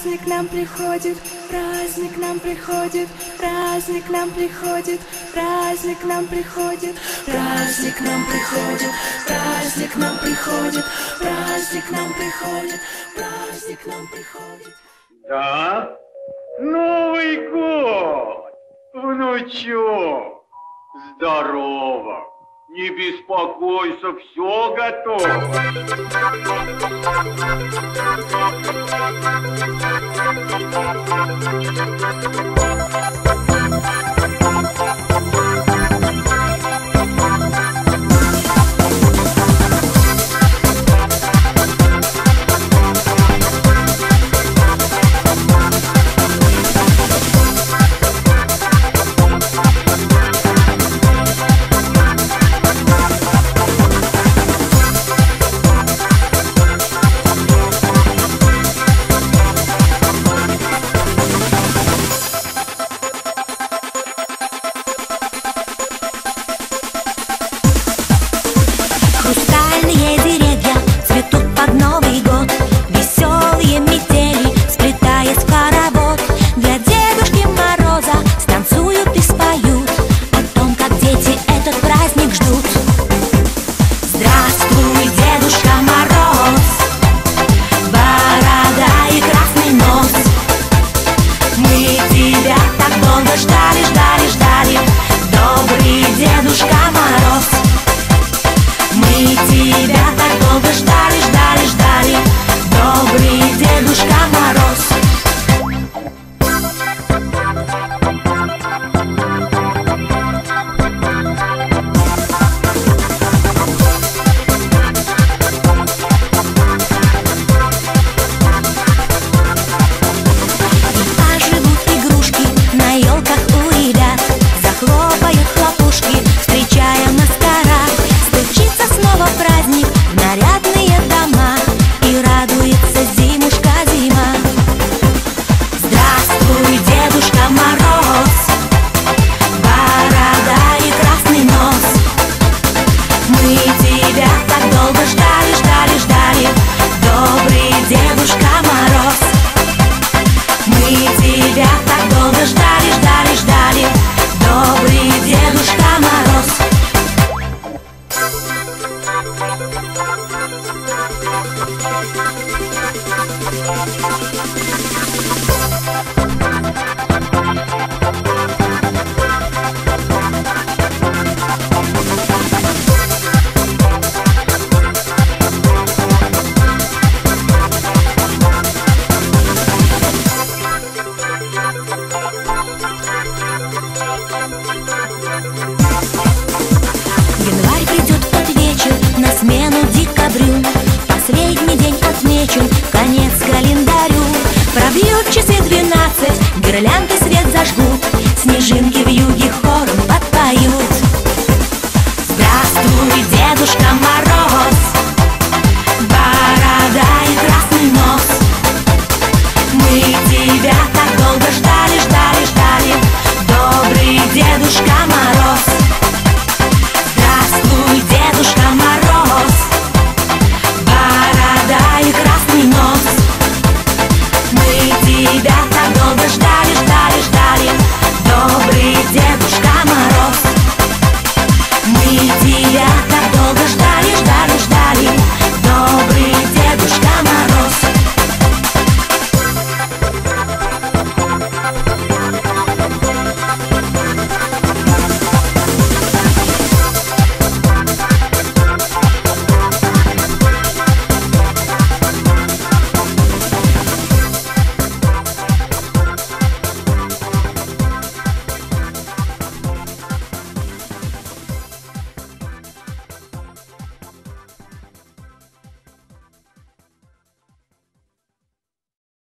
Праздник нам приходит, праздник нам приходит, праздник нам приходит, праздник нам приходит, праздник нам приходит, праздник нам приходит, праздник нам приходит, праздник нам приходит. Да? Новый год, внучок, здорово, не беспокойся, все готово. Январь придет в тот вечер на смену декабрю. Последний день отмечен, конец календарю. Пробьют часы 12, гирлянды свет зажгут, снежинки вьют.